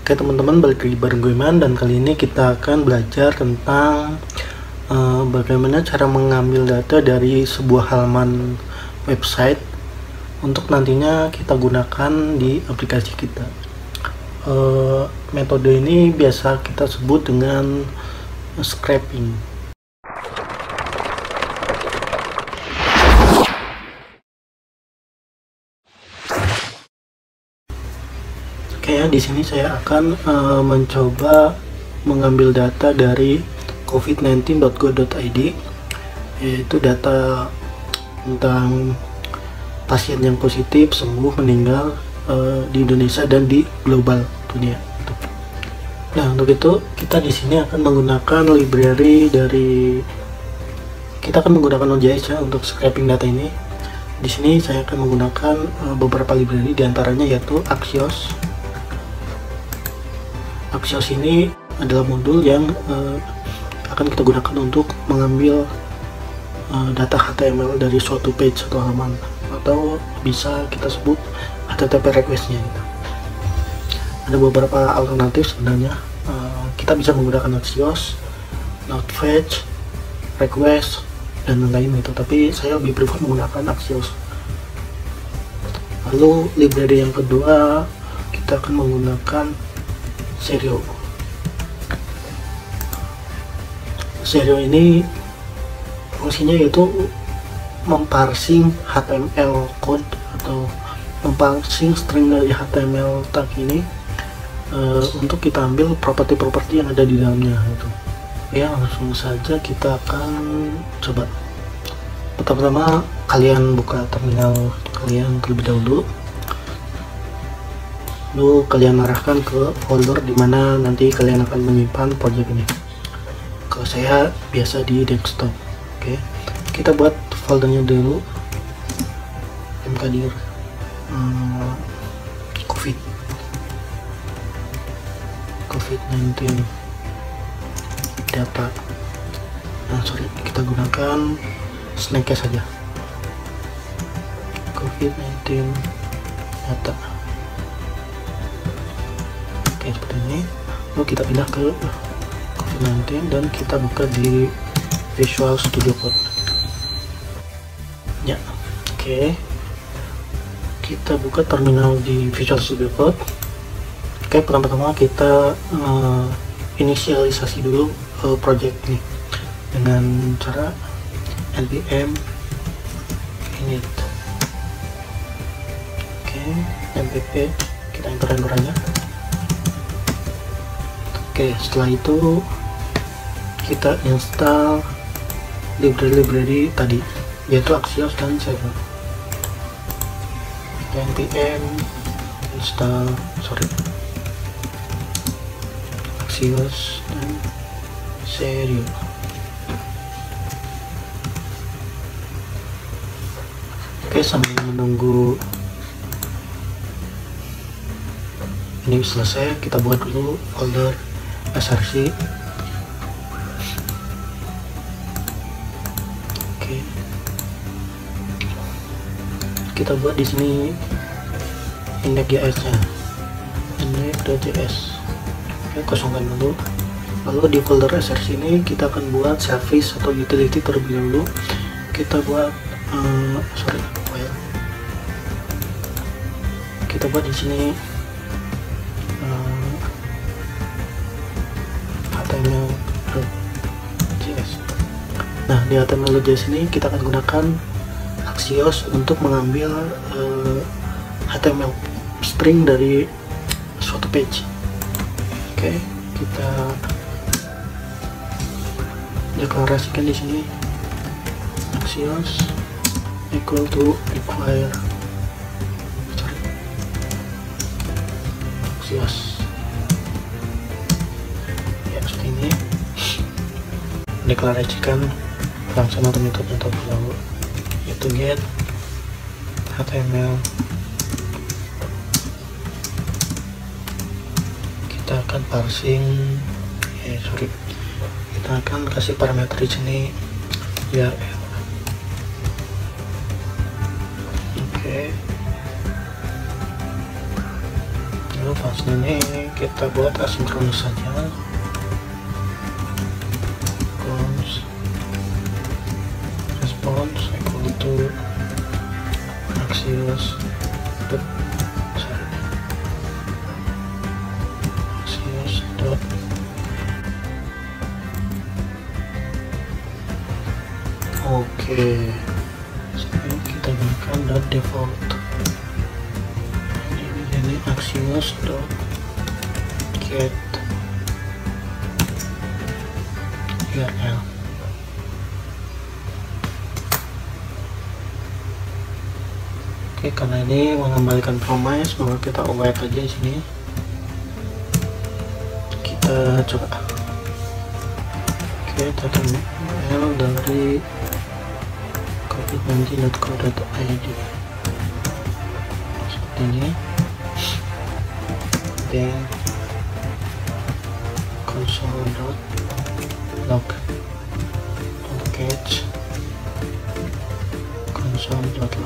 Oke teman-teman, balik lagi bareng gue Iman, dan kali ini kita akan belajar tentang bagaimana cara mengambil data dari sebuah halaman website untuk nantinya kita gunakan di aplikasi kita. Metode ini biasa kita sebut dengan scraping. Oke ya, di sini saya akan mencoba mengambil data dari covid19.go.id, yaitu data tentang pasien yang positif, sembuh, meninggal di Indonesia dan di global dunia. Nah, untuk itu kita di sini akan menggunakan library kita akan menggunakan Node.js ya untuk scraping data ini. Di sini saya akan menggunakan beberapa library, diantaranya yaitu Axios. Axios ini adalah modul yang akan kita gunakan untuk mengambil data HTML dari suatu page atau halaman, atau bisa kita sebut HTTP request-nya gitu. Ada beberapa alternatif sebenarnya. Kita bisa menggunakan Axios, Node.fetch, request, dan lain-lain gitu, tapi saya lebih prefer menggunakan Axios. Lalu library yang kedua kita akan menggunakan Serio. Serio ini fungsinya yaitu memparsing HTML code atau memparsing string dari HTML tag ini untuk kita ambil properti-properti yang ada di dalamnya gitu. Ya, langsung saja kita akan coba. Pertama-tama kalian buka terminal kalian terlebih dahulu. Lalu kalian arahkan ke folder dimana nanti kalian akan menyimpan project ini. Kalau saya biasa di desktop. Oke, kita buat foldernya dulu, mkdir covid-19 data. Kita gunakan Snake saja, covid-19 data. Oke, seperti ini. Lalu kita pindah ke covid-19 dan kita buka di Visual Studio Code ya. Oke, kita buka terminal di Visual Studio Code. Oke, pertama-tama kita inisialisasi dulu project ini dengan cara npm init. Oke, mpp, kita enter aja. Oke, setelah itu kita install library tadi, yaitu Axios dan Serio. npm install Axios dan Serio. Oke, sambil menunggu ini selesai, kita buat dulu folder src. Oke, kita buat di sini index.js-nya, index.js. Oke, kosongkan dulu. Lalu di folder src ini kita akan buat service atau utility terlebih dahulu. Kita buat kita buat di sini HTML.js. Nah, di HTML.js ini kita akan gunakan Axios untuk mengambil HTML string dari suatu page. Oke, kita deklarasikan di sini Axios equal to require Axios. Ini deklarasikan langsung atau metode dahulu, yaitu get HTML. Kita akan parsing, kita akan kasih parameter di sini URL. Oke, lalu untuk fase ini kita buat asinkronus saja. Response equal to Axios dot oke. Sekarang kita gunakan dot default. Ini Axios dot get URL. Oke, karena ini mengembalikan promise, maka kita await aja di sini. Kita coba. Oke, data mail dari covid19.co.id seperti ini. Dan console.log catch console.log.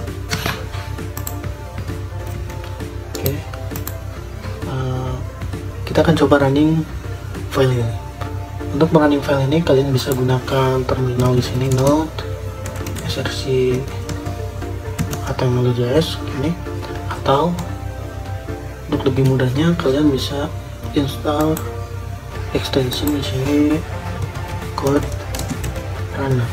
Kita akan coba running file ini. Untuk running file ini kalian bisa gunakan terminal di sini node src html.js ini, atau untuk lebih mudahnya kalian bisa install extension di sini code runner.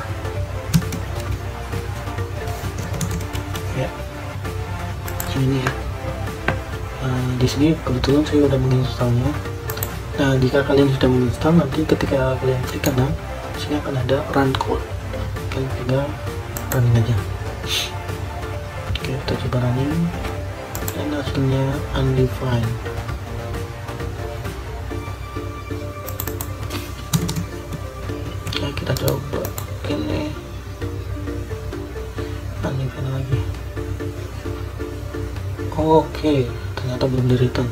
Ya, ini ya. Di sini kebetulan saya sudah menginstalnya. Nah, jika kalian sudah menginstal, nanti ketika kalian klik kanan, sini akan ada run code. Kalian tinggal running aja. Oke, kita coba running, dan hasilnya undefined. Oke, kita coba ini undefined lagi. Oke, ternyata belum di return.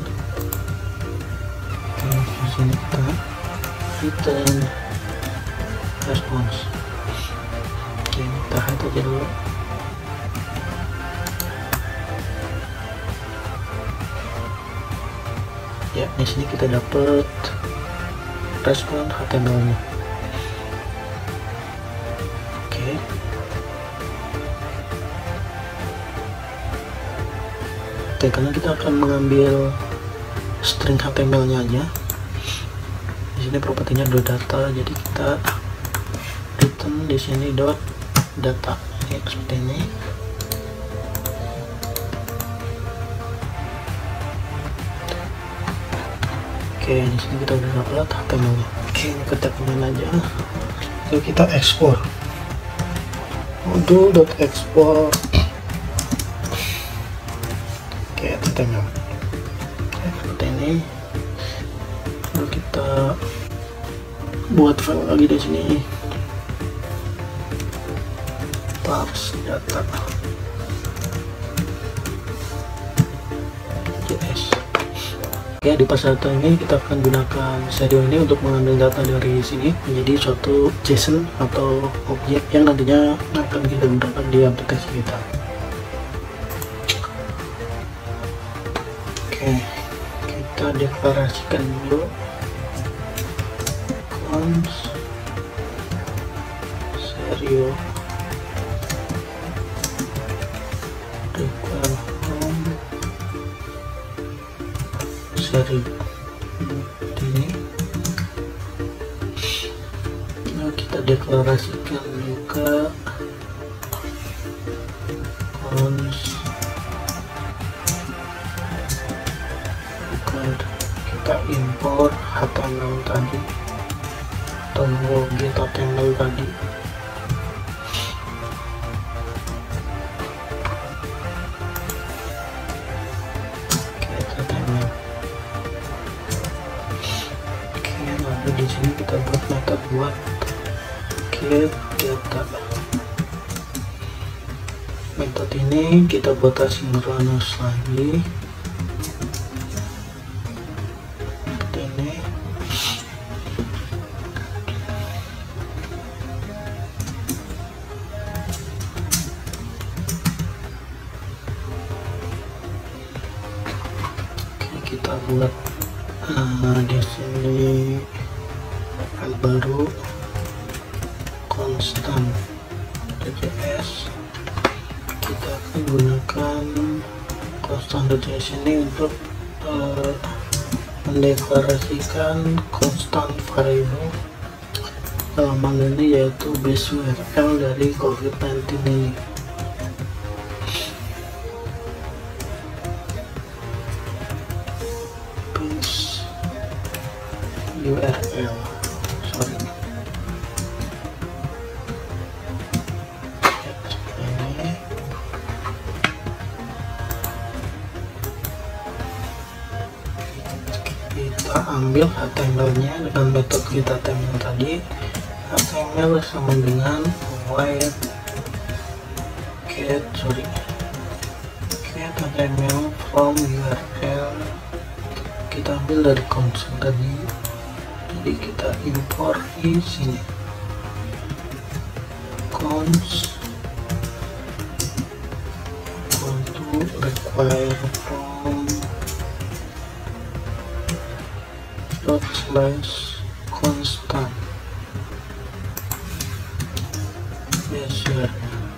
Oke, di sini kita return response. Oke, kita hide aja dulu. Ya, di sini kita dapat respon HTML-nya. Oke. Oke, karena kita akan mengambil string HTML-nya aja. Di sini propertinya .data, jadi kita return di sini .data ya, seperti ini. Oke, di sini kita udah dapat HTML-nya. Oke, ini kita komen aja. Lalu kita ekspor. Modul.export. Oke, HTML. Oke, seperti ini. Lalu kita buat file lagi di sini. Parse data. JS. Ya, di parse data ini kita akan gunakan serial ini untuk mengambil data dari sini menjadi suatu JSON atau objek yang nantinya akan kita gunakan di aplikasi kita. Oke, kita deklarasikan dulu cons serial require from seri ini. Nah, kita deklarasikan juga cons kita import HTML tadi atau get HTML tadi. Di sini kita buat metode buat get data. Metode ini kita buat asinkronus lagi. Seperti ini. Oke, buat di sini file baru constant .js. Kita akan gunakan constant.js ini untuk mendeklarasikan constant variable dalam hal ini yaitu base URL dari COVID-19 ini. Base URL, sorry. Kita ambil HTML-nya dengan metode kita HTML tadi. HTML sama dengan void get HTML from URL. Kita ambil dari console tadi, jadi kita import di sini cons untuk require from /constant yes URL.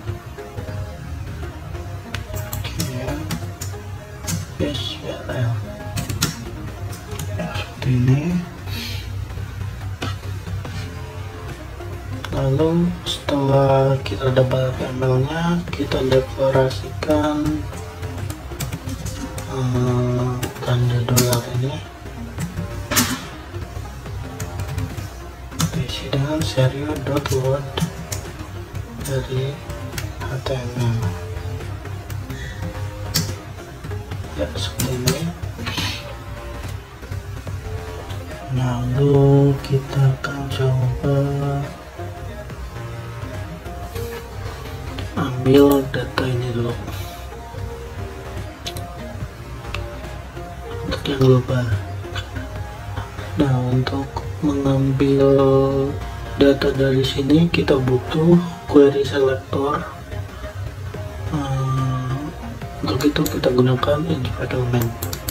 Yes URL ya, seperti ini. Lalu setelah kita dapat HTML-nya, kita deklarasikan tanda dolar ini diisi dengan serial.load dari HTML ya, seperti ini. Lalu kita akan coba ambil data ini dulu untuk yang global. Nah, untuk mengambil data dari sini kita butuh query selector. Untuk itu kita gunakan insert element.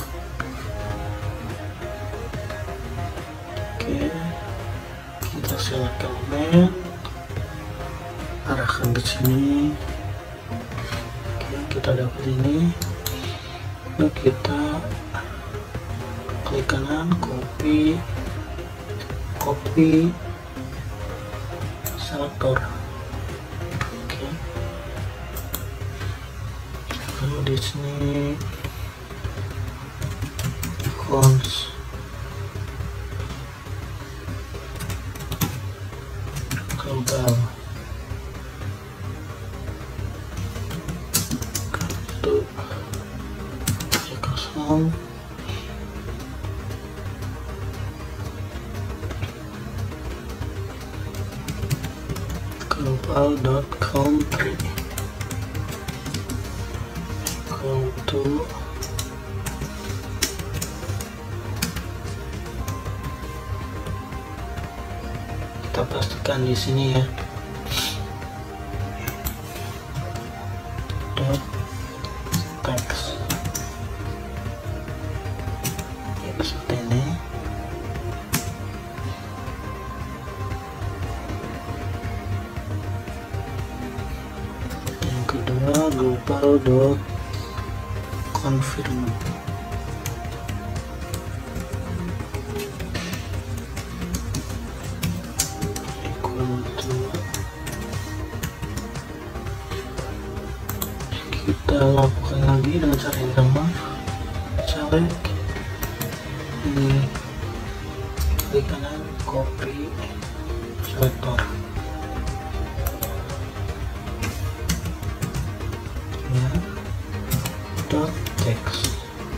Oke, kita select element, arahkan ke sini. Oke, kita dapat ini. Lalu kita klik kanan, copy selector. Oke. Lalu di sini icons global. Itu kosong. Global.country equal to kita pastikan di sini ya, dot text ya, seperti ini. Yang kedua global.confirm kita lakukan lagi dengan cara yang sama. Select ini, klik kanan, copy selector ya, dot text.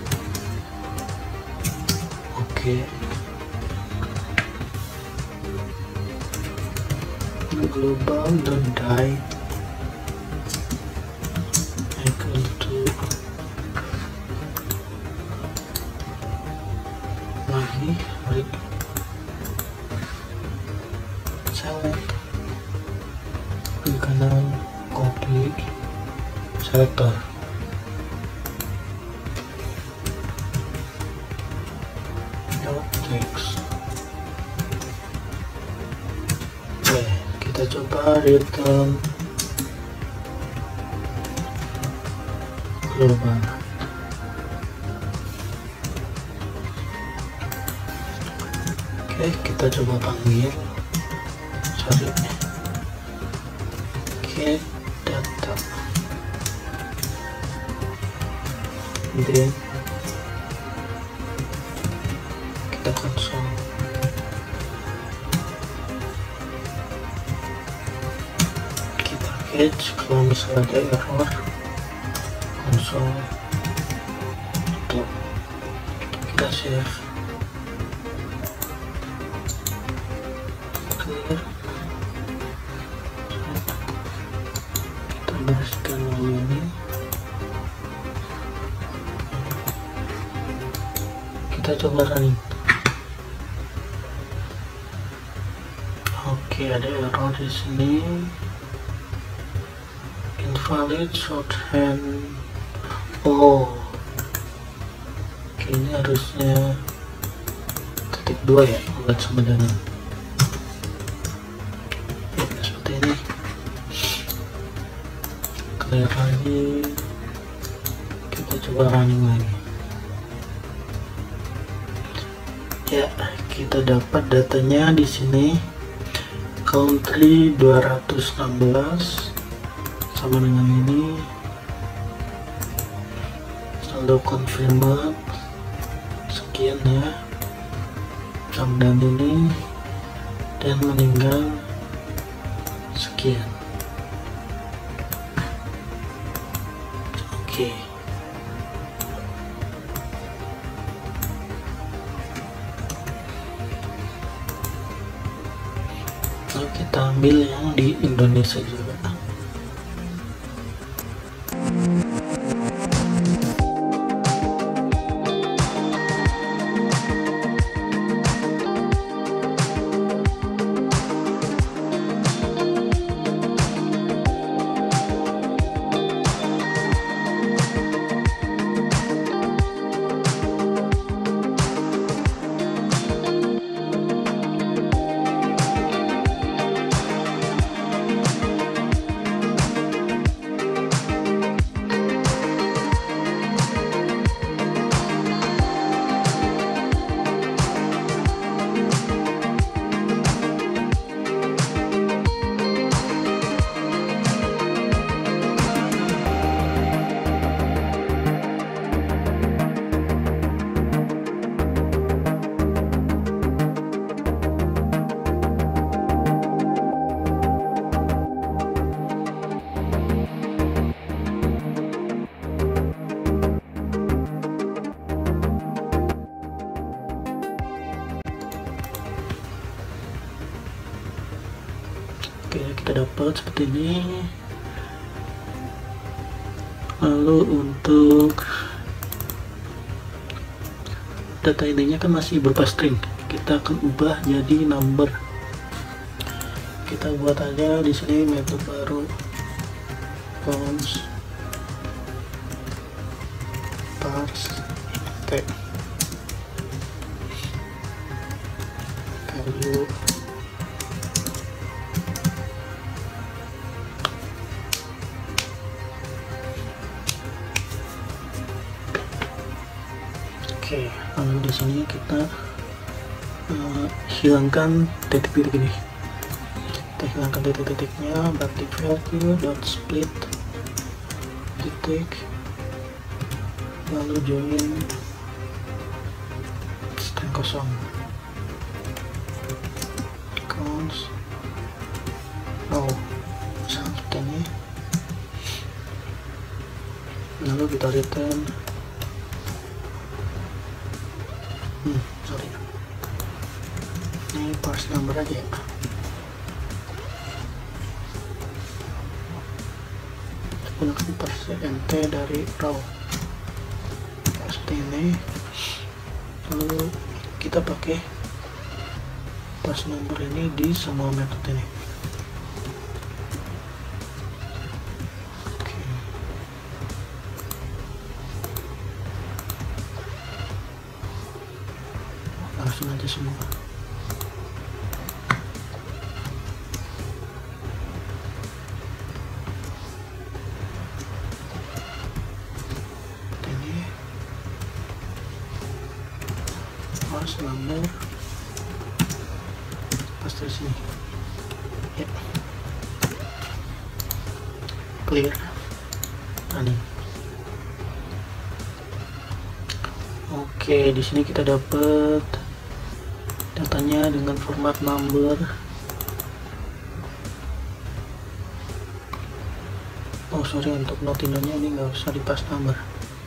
Oke. Global.die equal to lagi select klik kanan, copy selector. Next. Oke, kita coba return global. Oke, kita coba panggil cari get data, then kita konsol. Kita catch kalau misalnya ada error, konsol tutup. Kita save, clear. Kita bereskan dulu ini. Kita coba running. Oke, ada error di sini. Invalid shorthand. Oh, oke, ini harusnya titik 2 ya buat sebenarnya. Seperti ini. Clear lagi. Kita coba running lagi. Ya, kita dapat datanya di sini. Country 216 sama dengan ini. Saldo confirmed sekian ya. Kemudian ini, dan meninggal sekian. Oke. Lalu kita ambil yang di Indonesia juga. Oke, kita dapat seperti ini. Lalu untuk data ininya kan masih berupa string, kita akan ubah jadi number. Kita buat aja di sini metode baru, cons parse int value. Oke, lalu di sini kita hilangkan titik-titik ini. Kita hilangkan titik-titiknya, berarti value dot split titik, lalu join string kosong, cons seperti ini. Lalu kita return sorry, ini parse number aja ya. Gunakan parse nt dari raw seperti ini. Lalu kita pakai parse number ini di semua metode ini. masukin aja semua. Ini mas number pas di sini ya. Clear running. Oke, di sini kita dapat datanya dengan format number. Oh sorry, untuk Notinonya ini nggak usah dipas number.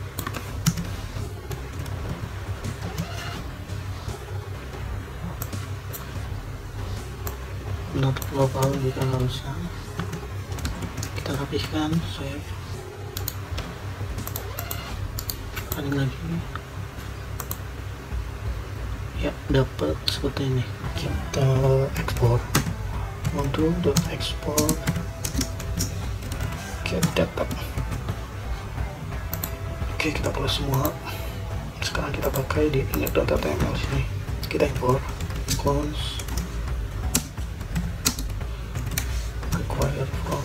Not global juga nggak usah. Kita rapihkan, save, running lagi. Ya, dapat seperti ini. Kita export module.export get data. Oke, kita close semua. Sekarang kita pakai di init.html sini. Kita import cons require from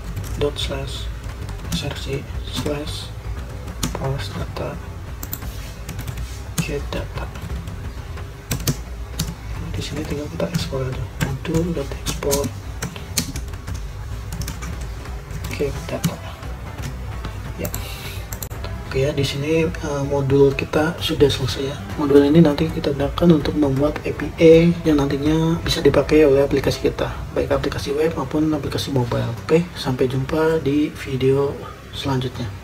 /parse data get data. Di sini tinggal kita ekspor aja, module.export get data. Ya. Oke ya, di sini modul kita sudah selesai ya. Modul ini nanti kita gunakan untuk membuat API yang nantinya bisa dipakai oleh aplikasi kita, baik aplikasi web maupun aplikasi mobile. Oke, sampai jumpa di video selanjutnya.